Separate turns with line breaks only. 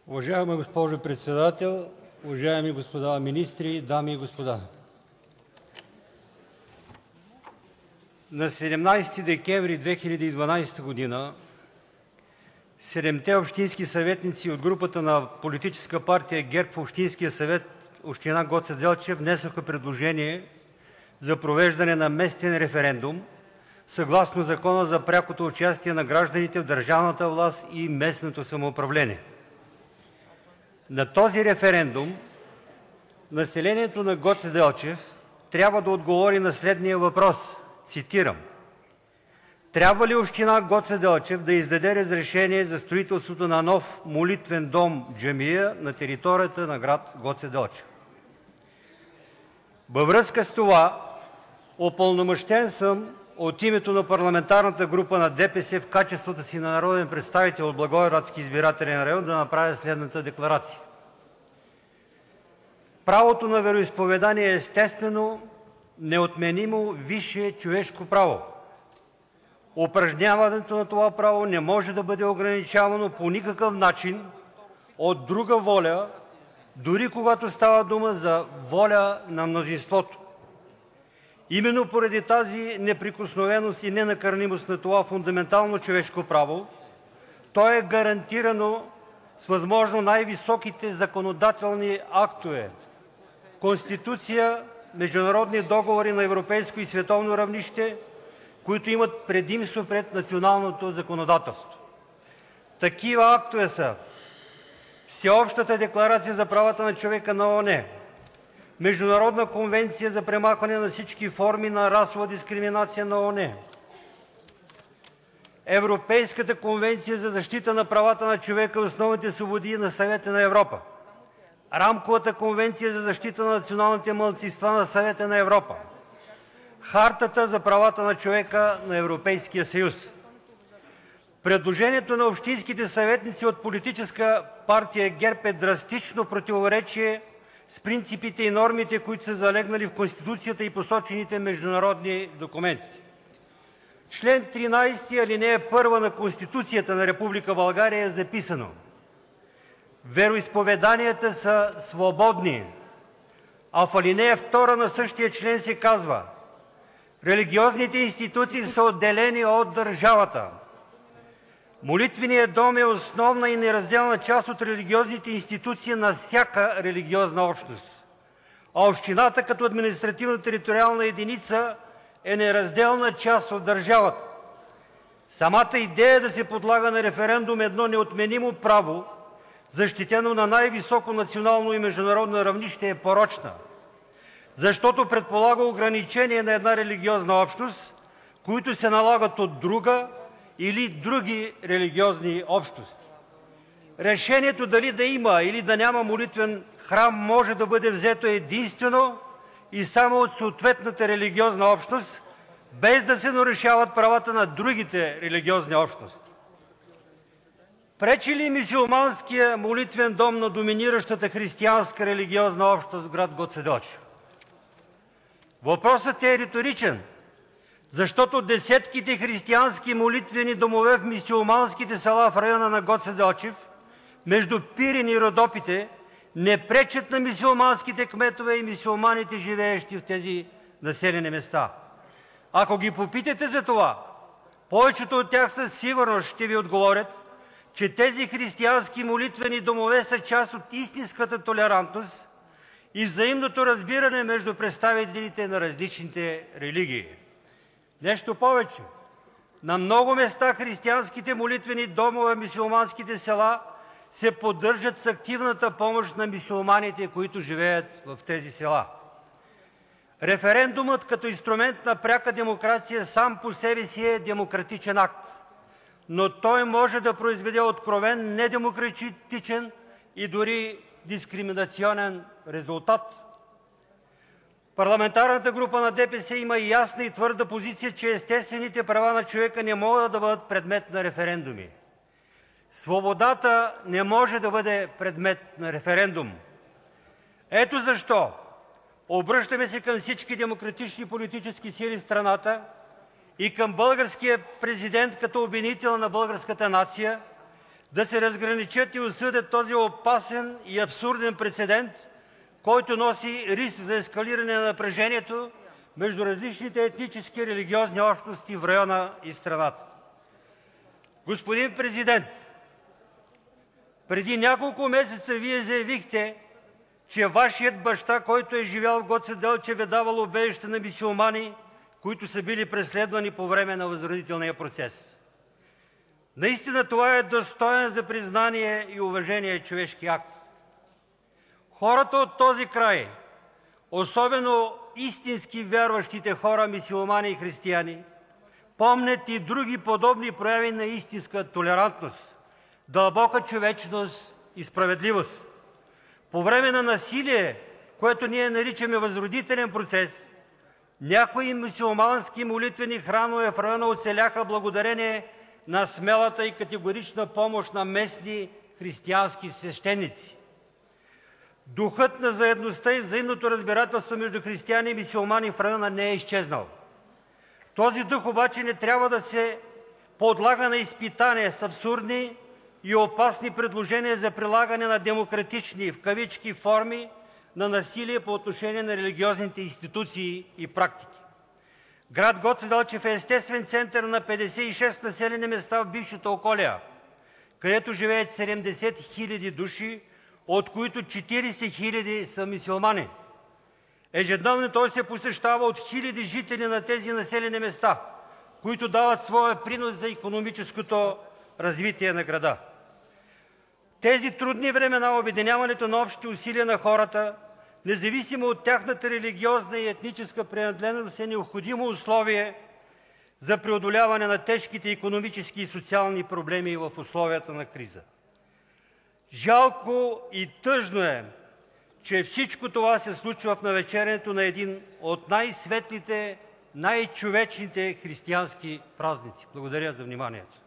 Уважаема госпожо председател, уважаеми господа министри, дами и господа! На 17 декември 2012 г. седемте общински съветници от групата на Политическа партия ГЕРБ в Общинския съвет община Гоце Делчев внесоха предложение за провеждане на местен референдум съгласно Закона за прякото участие на гражданите в държавната власт и местното самоуправление. На този референдум населението на Гоце Делчев трябва да отговори на следния въпрос, цитирам: „Трябва ли община Гоце Делчев да издаде разрешение за строителството на нов молитвен дом джамия на територията на град Гоце Делчев?“ Във връзка с това упълномощен съм от името на Парламентарната група на ДПС в качеството си на народен представител от Благоевградски избирателен район да направя следната декларация. Правото на вероизповедание е естествено, неотменимо висше човешко право. Упражняването на това право не може да бъде ограничавано по никакъв начин от друга воля, дори когато става дума за воля на мнозинството. Именно поради тази неприкосновеност и ненакърнимост на това фундаментално човешко право, то е гарантирано с възможно най-високите законодателни актове – Конституция, международни договори на европейско и световно равнище, които имат предимство пред националното законодателство. Такива актове са Всеобщата декларация за правата на човека на ООН, Международна конвенция за премахване на всички форми на расова дискриминация на ООН, Европейската конвенция за защита на правата на човека и основните свободи на Съвета на Европа, Рамковата конвенция за защита на националните малцинства на Съвета на Европа, Хартата за правата на човека на Европейския съюз. Предложението на общинските съветници от Политическа партия ГЕРБ е драстично противоречие с принципите и нормите, които са залегнали в Конституцията и посочените международни документи. Член 13, алинея 1 на Конституцията на Република България е записано: „Вероизповеданията са свободни“, а в алинея 2 на същия член се казва: „Религиозните институции са отделени от държавата“. Молитвеният дом е основна и неразделна част от религиозните институции на всяка религиозна общност, а общината като административно-териториална единица е неразделна част от държавата. Самата идея да се подлага на референдум едно неотменимо право, защитено на най-високо национално и международно равнище, е порочна, защото предполага ограничение на една религиозна общност, които се налагат от друга или други религиозни общности. Решението дали да има или да няма молитвен храм може да бъде взето единствено и само от съответната религиозна общност, без да се нарушават правата на другите религиозни общности. Пречи ли мюсюлманския молитвен дом на доминиращата християнска религиозна общност в град Гоце Делчев? Въпросът е риторичен, защото десетките християнски молитвени домове в мюсюлманските села в района на Гоце Делчев, между Пирин и Родопите, не пречат на мюсюлманските кметове и мюсюлманите, живеещи в тези населени места. Ако ги попитате за това, повечето от тях със сигурност ще ви отговорят, че тези християнски молитвени домове са част от истинската толерантност и взаимното разбиране между представителите на различните религии. Нещо повече, на много места християнските молитвени домове в мюсюлманските села се поддържат с активната помощ на мюсюлманите, които живеят в тези села. Референдумът като инструмент на пряка демокрация сам по себе си е демократичен акт, но той може да произведе откровен недемократичен и дори дискриминационен резултат. Парламентарната група на ДПС има ясна и твърда позиция, че естествените права на човека не могат да бъдат предмет на референдуми. Свободата не може да бъде предмет на референдум. Ето защо обръщаме се към всички демократични политически сили в страната и към българския президент като обединител на българската нация да се разграничат и осъдят този опасен и абсурден прецедент, който носи риск за ескалиране на напрежението между различните етнически и религиозни общности в района и страната. Господин Президент, преди няколко месеца Вие заявихте, че Вашият баща, който е живял в Гоце Делчев, е давал убежище на мюсюлмани, които са били преследвани по време на възродителния процес. Наистина това е достоен за признание и уважение човешки акт. Хората от този край, особено истински вярващите хора, мюсюлмани и християни, помнят и други подобни прояви на истинска толерантност, дълбока човечност и справедливост. По време на насилие, което ние наричаме възродителен процес, някои мюсюлмански молитвени храмове в района оцеляха благодарение на смелата и категорична помощ на местни християнски свещеници. Духът на заедността и взаимното разбирателство между християни и мюсюлмани в района не е изчезнал. Този дух обаче не трябва да се подлага на изпитание с абсурдни и опасни предложения за прилагане на демократични, в кавички, форми на насилие по отношение на религиозните институции и практики. Град Гоце Делчев е естествен център на 56 населени места в бившата Околия, където живеят 70 хиляди души, от които 40 хиляди са мюсюлмани. Ежедневно той се посещава от хиляди жители на тези населени места, които дават своя принос за икономическото развитие на града. Тези трудни времена обединяването на общите усилия на хората, независимо от тяхната религиозна и етническа принадлежност, е необходимо условие за преодоляване на тежките икономически и социални проблеми в условията на криза. Жалко и тъжно е, че всичко това се случва в навечерието на един от най-светлите, най-човечните християнски празници. Благодаря за вниманието.